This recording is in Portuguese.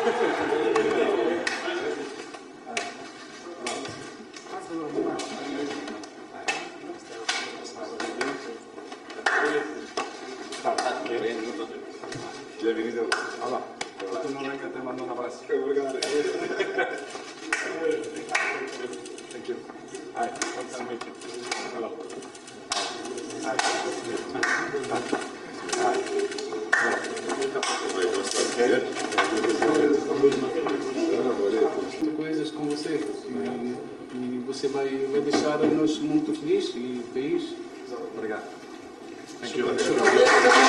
Bienvenido. Hola. Tu Noronha te mando um abraço. Obrigado. Thank you. Hi. Nice to meet you. Hello. Hi. Muitas coisas com você e você vai deixar-nos muito felizes e o país. Obrigado. Thank you.